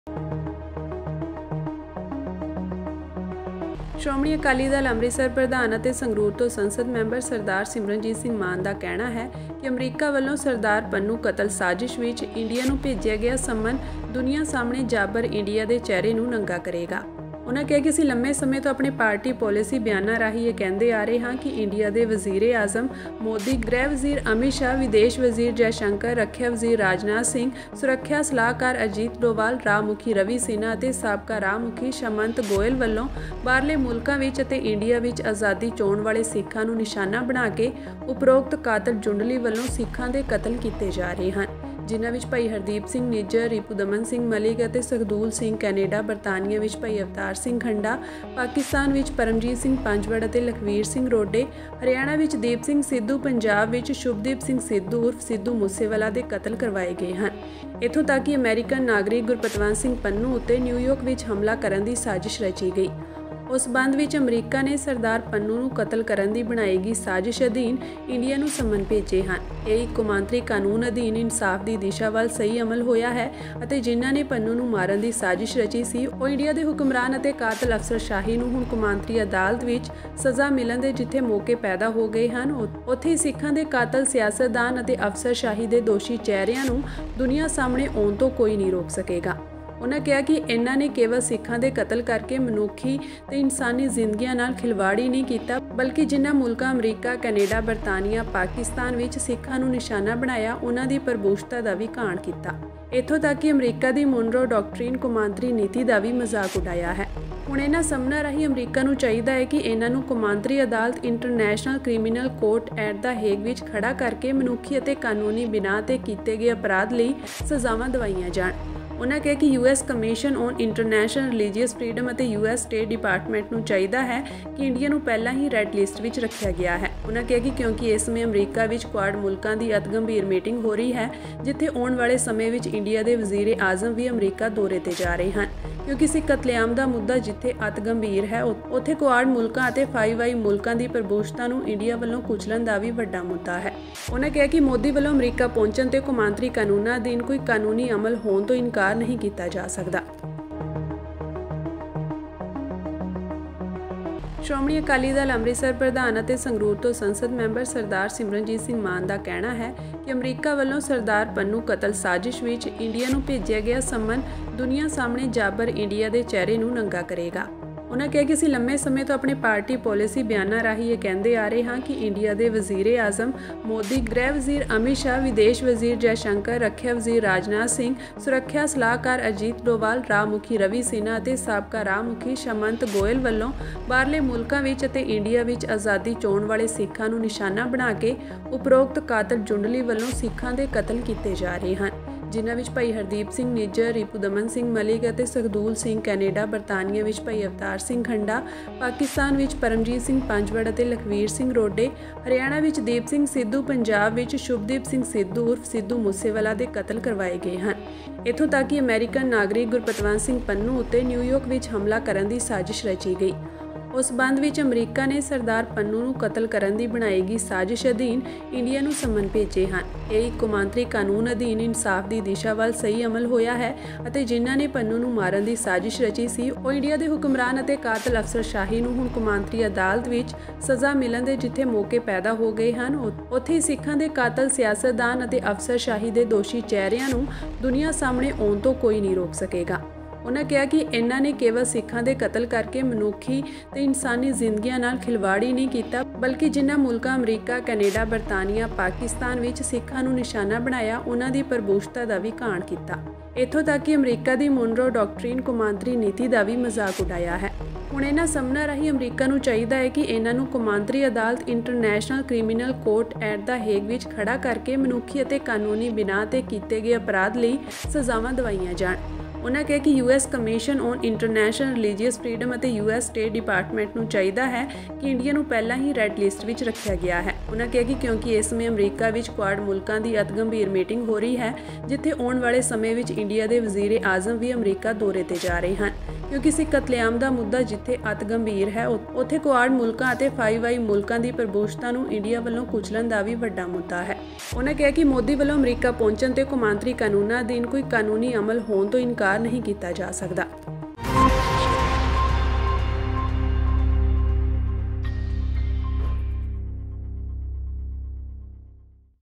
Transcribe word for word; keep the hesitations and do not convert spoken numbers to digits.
ਸ਼੍ਰੋਮਣੀ ਅਕਾਲੀ ਦਲ ਅੰਮ੍ਰਿਤਸਰ ਪ੍ਰਧਾਨ ਅਤੇ ਸੰਗਰੂਰ ਤੋਂ ਸੰਸਦ ਮੈਂਬਰ ਸਰਦਾਰ ਸਿਮਰਨਜੀਤ ਸਿੰਘ ਮਾਨ ਦਾ ਕਹਿਣਾ ਹੈ ਕਿ ਅਮਰੀਕਾ ਵੱਲੋਂ ਸਰਦਾਰ ਪੰਨੂ ਕਤਲ ਸਾਜ਼ਿਸ਼ ਵਿੱਚ ਇੰਡੀਆ ਨੂੰ ਭੇਜਿਆ ਗਿਆ ਸੰਮਨ ਦੁਨੀਆ ਸਾਹਮਣੇ ਜਾਬਰ ਇੰਡੀਆ ਦੇ ਚਿਹਰੇ ਨੂੰ ਨੰਗਾ ਕਰੇਗਾ। ਉਨ੍ਹਾਂ ਕਿਹਾ ਕਿ ਅਸੀਂ ਲੰਮੇ ਸਮੇਂ ਤੋਂ ਆਪਣੇ ਪਾਰਟੀ ਪਾਲਿਸੀ ਬਿਆਨਾਂ ਰਾਹੀਂ ਇਹ ਕਹਿੰਦੇ ਆ ਰਹੇ ਹਾਂ ਕਿ ਇੰਡੀਆ ਦੇ ਵਜ਼ੀਰੇ ਆਜ਼ਮ ਮੋਦੀ, ਗ੍ਰਹਿ ਵਜ਼ੀਰ ਅਮਿਤ ਸ਼ਾਹ, ਵਿਦੇਸ਼ ਵਜ਼ੀਰ ਜੈ ਸ਼ੰਕਰ, ਰੱਖਿਆ ਵਜ਼ੀਰ ਰਾਜਨਾਥ ਸਿੰਘ, ਸੁਰੱਖਿਆ ਸਲਾਹਕਾਰ ਅਜੀਤ ਡੋਵਾਲ, ਰਾਹ ਮੁਖੀ ਰਵੀ ਸਿਨਹਾ ਅਤੇ ਸਾਬਕਾ ਰਾਹ ਮੁਖੀ ਸ਼ਮੰਤ ਗੋਇਲ ਵੱਲੋਂ ਬਾਹਰਲੇ ਮੁਲਕਾਂ ਵਿੱਚ ਅਤੇ ਇੰਡੀਆ ਵਿੱਚ ਆਜ਼ਾਦੀ ਚਾਹੁਣ ਵਾਲੇ ਸਿੱਖਾਂ ਨੂੰ ਨਿਸ਼ਾਨਾ ਬਣਾ ਕੇ ਉਪਰੋਕਤ ਕਾਤਲ ਜੁੰਡਲੀ ਵੱਲੋਂ ਸਿੱਖਾਂ ਦੇ ਕਤਲ ਕੀਤੇ ਜਾ ਰਹੇ ਹਨ, ਜਿਨ੍ਹਾਂ ਵਿੱਚ ਭਾਈ ਹਰਦੀਪ ਸਿੰਘ ਨਿੱਜਰ, ਰਿਪੁਦਮਨ ਸਿੰਘ ਮਲਿਕ ਅਤੇ ਸੁਖਦੂਲ ਸਿੰਘ ਕੈਨੇਡਾ, ਬਰਤਾਨੀਆ ਵਿੱਚ ਭਾਈ ਅਵਤਾਰ ਸਿੰਘ ਖੰਡਾ, ਪਾਕਿਸਤਾਨ ਵਿੱਚ ਪਰਮਜੀਤ ਸਿੰਘ ਪੰਜਵੜ ਅਤੇ ਲਖਵੀਰ ਸਿੰਘ ਰੋਡੇ, ਹਰਿਆਣਾ ਵਿੱਚ ਦੀਪ ਸਿੰਘ ਸਿੱਧੂ, ਪੰਜਾਬ ਵਿੱਚ ਸ਼ੁਭਦੀਪ ਸਿੰਘ ਸਿੱਧੂ ਉਰਫ ਸਿੱਧੂ ਮੂਸੇਵਾਲਾ ਦੇ ਕਤਲ ਕਰਵਾਏ ਗਏ ਹਨ। ਇੱਥੋਂ ਤੱਕ ਕਿ ਅਮਰੀਕਨ ਨਾਗਰਿਕ ਗੁਰਪਤਵੰਤ ਸਿੰਘ ਪੰਨੂ ਉੱਤੇ ਨਿਊਯਾਰਕ ਵਿੱਚ ਹਮਲਾ ਕਰਨ ਦੀ ਸਾਜ਼ਿਸ਼ ਰਚੀ ਗਈ। ਉਸ ਸੰਬੰਧ ਵਿੱਚ ਅਮਰੀਕਾ ਨੇ ਸਰਦਾਰ ਪੰਨੂ ਨੂੰ ਕਤਲ ਕਰਨ ਦੀ ਬਣਾਈ ਗਈ ਸਾਜ਼ਿਸ਼ ਅਧੀਨ ਇੰਡੀਆ ਨੂੰ ਸੰਮਨ ਭੇਜੇ ਹਨ। ਇਹ ਇੱਕ ਕੌਮਾਂਤਰੀ ਕਾਨੂੰਨ ਅਧੀਨ ਇਨਸਾਫ ਦੀ ਦਿਸ਼ਾ ਵੱਲ ਸਹੀ ਅਮਲ ਹੋਇਆ ਹੈ ਅਤੇ ਜਿਨ੍ਹਾਂ ਨੇ ਪੰਨੂ ਨੂੰ ਮਾਰਨ ਦੀ ਸਾਜ਼ਿਸ਼ ਰਚੀ ਸੀ ਉਹ ਇੰਡੀਆ ਦੇ ਹੁਕਮਰਾਨ ਅਤੇ ਕਾਤਲ ਅਫਸਰਸ਼ਾਹੀ ਨੂੰ ਹੁਣ ਕੌਮਾਂਤਰੀ ਅਦਾਲਤ ਵਿੱਚ ਸਜ਼ਾ ਮਿਲਣ ਦੇ ਜਿੱਥੇ ਮੌਕੇ ਪੈਦਾ ਹੋ ਗਏ ਹਨ, ਉੱਥੇ ਸਿੱਖਾਂ ਦੇ ਕਾਤਲ ਸਿਆਸਤਦਾਨ ਅਤੇ ਅਫਸਰਸ਼ਾਹੀ ਦੇ ਦੋਸ਼ੀ ਚਿਹਰਿਆਂ ਨੂੰ ਦੁਨੀਆ ਸਾਹਮਣੇ ਆਉਣ ਤੋਂ ਕੋਈ ਨਹੀਂ ਰੋਕ ਸਕੇਗਾ। ਉਨ੍ਹਾਂ ਕਿਹਾ ਕਿ ਇਹਨਾਂ ਨੇ ਕੇਵਲ ਸਿੱਖਾਂ ਦੇ ਕਤਲ ਕਰਕੇ ਮਨੁੱਖੀ ਤੇ ਇਨਸਾਨੀ ਜ਼ਿੰਦਗੀਆਂ ਨਾਲ ਖਿਲਵਾੜ ਹੀ ਨਹੀਂ ਕੀਤਾ, ਬਲਕਿ ਜਿਨ੍ਹਾਂ ਮੁਲਕਾਂ ਅਮਰੀਕਾ, ਕੈਨੇਡਾ, ਬਰਤਾਨੀਆ, ਪਾਕਿਸਤਾਨ ਵਿੱਚ ਸਿੱਖਾਂ ਨੂੰ ਨਿਸ਼ਾਨਾ ਬਣਾਇਆ, ਉਹਨਾਂ ਦੀ ਪ੍ਰਭੂਸ਼ਤਾ ਦਾ ਵੀ ਘਾਣ ਕੀਤਾ। ਇੱਥੋਂ ਤੱਕ ਕਿ ਅਮਰੀਕਾ ਦੀ ਮੋਨਰੋ ਡਾਕਟਰੀਨ ਕੌਮਾਂਤਰੀ ਨੀਤੀ ਦਾ ਵੀ ਮਜ਼ਾਕ ਉਡਾਇਆ ਹੈ। ਹੁਣ ਇਹਨਾਂ ਸਭਨਾਂ ਰਾਹੀਂ ਅਮਰੀਕਾ ਨੂੰ ਚਾਹੀਦਾ ਹੈ ਕਿ ਇਹਨਾਂ ਨੂੰ ਕੌਮਾਂਤਰੀ ਅਦਾਲਤ international criminal court at the Hague ਵਿੱਚ ਖੜਾ ਕਰਕੇ ਮਨੁੱਖੀ ਅਤੇ ਕਾਨੂੰਨੀ ਬਿਨਾਹ ਤੇ ਕੀਤੇ ਗਏ ਅਪਰਾਧ ਲਈ ਸਜ਼ਾਵਾਂ ਦਿਵਾਈਆਂ ਜਾਣ। ਉਨ੍ਹਾਂ ਕਿਹਾ ਕਿ U S commission on international religious freedom ਅਤੇ ਯੂ ਐਸ ਸਟੇਟ ਡਿਪਾਰਟਮੈਂਟ ਨੂੰ ਚਾਹੀਦਾ ਹੈ ਕਿ ਇੰਡੀਆ ਨੂੰ ਪਹਿਲਾਂ ਹੀ ਰੈੱਡ ਲਿਸਟ ਵਿੱਚ ਰੱਖਿਆ ਗਿਆ ਹੈ। ਉਨ੍ਹਾਂ ਕਿਹਾ ਕਿ ਕਿਉਂਕਿ ਇਸ ਸਮੇਂ ਅਮਰੀਕਾ ਵਿੱਚ ਕੁਆਡ ਮੁਲਕਾਂ ਦੀ ਅਤ ਗੰਭੀਰ ਮੀਟਿੰਗ ਹੋ ਰਹੀ ਹੈ, ਜਿੱਥੇ ਆਉਣ ਵਾਲੇ ਸਮੇਂ ਵਿੱਚ ਇੰਡੀਆ ਦੇ ਵਜ਼ੀਰੇ ਆਜ਼ਮ ਵੀ ਅਮਰੀਕਾ ਦੌਰੇ ਤੇ ਜਾ ਰਹੇ ਹਨ, ਕਿਉਂਕਿ ਸਿੱਖ ਕਤਲੇਆਮ ਦਾ ਮੁੱਦਾ ਜਿੱਥੇ ਅਤ ਗੰਭੀਰ ਹੈ, ਉੱਥੇ ਕੁਆਡ ਮੁਲਕਾਂ ਅਤੇ ਫਾਈਵ ਆਈ ਮੁਲਕਾਂ ਦੀ ਪ੍ਰਭੂਸ਼ਤਾ ਨੂੰ ਇੰਡੀਆ ਵੱਲੋਂ ਕੁਚਲਣ ਦਾ ਵੀ ਵੱਡਾ ਮੁੱਦਾ ਹੈ। ਉਨ੍ਹਾਂ ਕਿਹਾ ਕਿ ਮੋਦੀ ਵੱਲੋਂ ਅਮਰੀਕਾ ਪਹੁੰਚਣ ਤੇ ਕੌਮਾਂਤਰੀ ਕਾਨੂੰਨਾਂ ਅਧੀਨ ਕੋਈ ਕਾਨੂੰਨੀ ਅਮਲ ਹੋਣ ਤੋਂ ਇਨਕਾਰ ਨਹੀਂ ਕੀਤਾ ਜਾ ਸਕਦਾ। ਸ਼੍ਰੋਮਣੀ ਅਕਾਲੀ ਦਲ ਅੰਮ੍ਰਿਤਸਰ ਪ੍ਰਧਾਨ ਅਤੇ ਸੰਗਰੂਰ ਤੋਂ ਸੰਸਦ ਮੈਂਬਰ ਸਰਦਾਰ ਸਿਮਰਨਜੀਤ ਸਿੰਘ ਮਾਨ ਦਾ ਕਹਿਣਾ ਹੈ ਕਿ ਅਮਰੀਕਾ ਵੱਲੋਂ ਸਰਦਾਰ ਪੰਨੂ ਕਤਲ ਸਾਜ਼ਿਸ਼ ਵਿੱਚ ਇੰਡੀਆ ਨੂੰ ਭੇਜਿਆ ਗਿਆ ਸੰਮਨ ਦੁਨੀਆ ਸਾਹਮਣੇ ਜਾਬਰ ਇੰਡੀਆ ਦੇ ਚਿਹਰੇ ਨੂੰ ਨੰਗਾ ਕਰੇਗਾ। ਉਨ੍ਹਾਂ ਕਿਹਾ ਕਿ ਅਸੀਂ ਲੰਮੇ ਸਮੇਂ ਤੋਂ ਆਪਣੇ ਪਾਰਟੀ ਪਾਲਿਸੀ ਬਿਆਨਾਂ ਰਾਹੀਂ ਇਹ ਕਹਿੰਦੇ ਆ ਰਹੇ ਹਾਂ ਕਿ ਇੰਡੀਆ ਦੇ ਵਜ਼ੀਰੇ ਆਜ਼ਮ ਮੋਦੀ, ਗ੍ਰਹਿ ਵਜ਼ੀਰ ਅਮਿਤ ਸ਼ਾਹ, ਵਿਦੇਸ਼ ਵਜ਼ੀਰ ਜੈ ਸ਼ੰਕਰ, ਰੱਖਿਆ ਵਜ਼ੀਰ ਰਾਜਨਾਥ ਸਿੰਘ, ਸੁਰੱਖਿਆ ਸਲਾਹਕਾਰ ਅਜੀਤ ਡੋਵਾਲ, ਰਾਹ ਮੁਖੀ ਰਵੀ ਸਿਨਹਾ ਅਤੇ ਸਾਬਕਾ ਰਾਹ ਮੁਖੀ ਸ਼ਮੰਤ ਗੋਇਲ ਵੱਲੋਂ ਬਾਹਰਲੇ ਮੁਲਕਾਂ ਵਿੱਚ ਅਤੇ ਇੰਡੀਆ ਵਿੱਚ ਆਜ਼ਾਦੀ ਚਾਹੁਣ ਵਾਲੇ ਸਿੱਖਾਂ ਨੂੰ ਨਿਸ਼ਾਨਾ ਬਣਾ ਕੇ ਉਪਰੋਕਤ ਕਾਤਲ ਜੁੰਡਲੀ ਵੱਲੋਂ ਸਿੱਖਾਂ ਦੇ ਕਤਲ ਕੀਤੇ ਜਾ ਰਹੇ ਹਨ, ਜਿਨ੍ਹਾਂ ਵਿੱਚ ਭਾਈ ਹਰਦੀਪ ਸਿੰਘ ਨਿੱਜਰ, ਰਿਪੁਦਮਨ ਸਿੰਘ ਮਲਿਕ ਅਤੇ ਸੁਖਦੂਲ ਸਿੰਘ ਕੈਨੇਡਾ, ਬਰਤਾਨੀਆ ਵਿੱਚ ਭਾਈ ਅਵਤਾਰ ਸਿੰਘ ਖੰਡਾ, ਪਾਕਿਸਤਾਨ ਵਿੱਚ ਪਰਮਜੀਤ ਸਿੰਘ ਪੰਜਵੜ ਅਤੇ ਲਖਵੀਰ ਸਿੰਘ ਰੋਡੇ, ਹਰਿਆਣਾ ਵਿੱਚ ਦੀਪ ਸਿੰਘ ਸਿੱਧੂ, ਪੰਜਾਬ ਵਿੱਚ ਸ਼ੁਭਦੀਪ ਸਿੰਘ ਸਿੱਧੂ ਉਰਫ ਸਿੱਧੂ ਮੂਸੇਵਾਲਾ ਦੇ ਕਤਲ ਕਰਵਾਏ ਗਏ ਹਨ। ਇੱਥੋਂ ਤੱਕ ਕਿ ਅਮਰੀਕਨ ਨਾਗਰਿਕ ਗੁਰਪਤਵੰਤ ਸਿੰਘ ਪੰਨੂ ਉੱਤੇ ਨਿਊਯਾਰਕ ਵਿੱਚ ਹਮਲਾ ਕਰਨ ਦੀ ਸਾਜ਼ਿਸ਼ ਰਚੀ ਗਈ। ਉਸ ਸੰਬੰਧ ਵਿੱਚ ਅਮਰੀਕਾ ਨੇ ਸਰਦਾਰ ਪੰਨੂ ਨੂੰ ਕਤਲ ਕਰਨ ਦੀ ਬਣਾਈ ਗਈ ਸਾਜ਼ਿਸ਼ ਅਧੀਨ ਇੰਡੀਆ ਨੂੰ ਸੰਮਨ ਭੇਜੇ ਹਨ। ਇਹ ਇੱਕ ਕੌਮਾਂਤਰੀ ਕਾਨੂੰਨ ਅਧੀਨ ਇਨਸਾਫ ਦੀ ਦਿਸ਼ਾ ਵੱਲ ਸਹੀ ਅਮਲ ਹੋਇਆ ਹੈ ਅਤੇ ਜਿਨ੍ਹਾਂ ਨੇ ਪੰਨੂ ਨੂੰ ਮਾਰਨ ਦੀ ਸਾਜ਼ਿਸ਼ ਰਚੀ ਸੀ ਉਹ ਇੰਡੀਆ ਦੇ ਹੁਕਮਰਾਨ ਅਤੇ ਕਾਤਲ ਅਫਸਰਸ਼ਾਹੀ ਨੂੰ ਹੁਣ ਕੌਮਾਂਤਰੀ ਅਦਾਲਤ ਵਿੱਚ ਸਜ਼ਾ ਮਿਲਣ ਦੇ ਜਿੱਥੇ ਮੌਕੇ ਪੈਦਾ ਹੋ ਗਏ ਹਨ, ਉੱਥੇ ਸਿੱਖਾਂ ਦੇ ਕਾਤਲ ਸਿਆਸਤਦਾਨ ਅਤੇ ਅਫਸਰਸ਼ਾਹੀ ਦੇ ਦੋਸ਼ੀ ਚਿਹਰਿਆਂ ਨੂੰ ਦੁਨੀਆ ਸਾਹਮਣੇ ਆਉਣ ਤੋਂ ਕੋਈ ਨਹੀਂ ਰੋਕ ਸਕੇਗਾ। ਉਨ੍ਹਾਂ ਕਿਹਾ ਕਿ ਇਹਨਾਂ ਨੇ ਕੇਵਲ ਸਿੱਖਾਂ ਦੇ ਕਤਲ ਕਰਕੇ ਮਨੁੱਖੀ ਤੇ ਇਨਸਾਨੀ ਜ਼ਿੰਦਗੀਆਂ ਨਾਲ ਖਿਲਵਾੜ ਹੀ ਨਹੀਂ ਕੀਤਾ, ਬਲਕਿ ਜਿਨ੍ਹਾਂ ਮੁਲਕਾਂ ਅਮਰੀਕਾ, ਕੈਨੇਡਾ, ਬਰਤਾਨੀਆ, ਪਾਕਿਸਤਾਨ ਵਿੱਚ ਸਿੱਖਾਂ ਨੂੰ ਨਿਸ਼ਾਨਾ ਬਣਾਇਆ, ਉਹਨਾਂ ਦੀ ਪ੍ਰਭੂਸ਼ਤਾ ਦਾ ਵੀ ਘਾਣ ਕੀਤਾ। ਇੱਥੋਂ ਤੱਕ ਕਿ ਅਮਰੀਕਾ ਦੀ ਮੋਨਰੋ ਡਾਕਟਰੀਨ ਕੌਮਾਂਤਰੀ ਨੀਤੀ ਦਾ ਵੀ ਮਜ਼ਾਕ ਉਡਾਇਆ ਹੈ। ਹੁਣ ਇਹਨਾਂ ਸਭਨਾਂ ਰਾਹੀਂ ਅਮਰੀਕਾ ਨੂੰ ਚਾਹੀਦਾ ਹੈ ਕਿ ਇਹਨਾਂ ਨੂੰ ਕੌਮਾਂਤਰੀ ਅਦਾਲਤ international criminal court at the Hague ਵਿੱਚ ਖੜਾ ਕਰਕੇ ਮਨੁੱਖੀ ਅਤੇ ਕਾਨੂੰਨੀ ਬਿਨਾਹ ਤੇ ਕੀਤੇ ਗਏ ਅਪਰਾਧ ਲਈ ਸਜ਼ਾਵਾਂ ਦਿਵਾਈਆਂ ਜਾਣ। ਉਨ੍ਹਾਂ ਕਿਹਾ ਕਿ U S commission on international religious freedom ਅਤੇ ਯੂ ਐਸ ਸਟੇਟ ਡਿਪਾਰਟਮੈਂਟ ਨੂੰ ਚਾਹੀਦਾ ਹੈ ਕਿ ਇੰਡੀਆ ਨੂੰ ਪਹਿਲਾਂ ਹੀ ਰੈੱਡ ਲਿਸਟ ਵਿੱਚ ਰੱਖਿਆ ਗਿਆ ਹੈ। ਉਨ੍ਹਾਂ ਕਿਹਾ ਕਿ ਕਿਉਂਕਿ ਇਸ ਸਮੇਂ ਅਮਰੀਕਾ ਵਿੱਚ ਕੁਆਡ ਮੁਲਕਾਂ ਦੀ ਅਤ ਗੰਭੀਰ ਮੀਟਿੰਗ ਹੋ ਰਹੀ ਹੈ, ਜਿੱਥੇ ਆਉਣ ਵਾਲੇ ਸਮੇਂ ਵਿੱਚ ਇੰਡੀਆ ਦੇ ਵਜ਼ੀਰੇ ਆਜ਼ਮ ਵੀ ਅਮਰੀਕਾ ਦੌਰੇ ਤੇ ਜਾ ਰਹੇ ਹਨ, ਕਿਉਂਕਿ ਕਿਸੇ ਕਤਲੇਆਮ ਦਾ ਮੁੱਦਾ ਜਿੱਥੇ ਅਤ ਗੰਭੀਰ ਹੈ, ਉੱਥੇ ਕੁਆਡ ਮੁਲਕਾਂ ਅਤੇ ਫਾਈਵ ਆਈ ਮੁਲਕਾਂ ਦੀ ਪ੍ਰਭੂਸ਼ਤਾ ਨੂੰ ਇੰਡੀਆ ਵੱਲੋਂ ਕੁਚਲਣ ਦਾ ਵੀ ਵੱਡਾ ਮੁੱਦਾ ਹੈ। ਉਹਨਾਂ ਕਿਹਾ ਕਿ ਮੋਦੀ ਵੱਲੋਂ ਅਮਰੀਕਾ ਪਹੁੰਚਣ ਤੇ ਕੌਮਾਂਤਰੀ ਕਾਨੂੰਨਾਂ ਅਧੀਨ ਕੋਈ ਕਾਨੂੰਨੀ ਅਮਲ ਹੋਣ ਤੋਂ ਇਨਕਾਰ ਨਹੀਂ ਕੀਤਾ ਜਾ ਸਕਦਾ।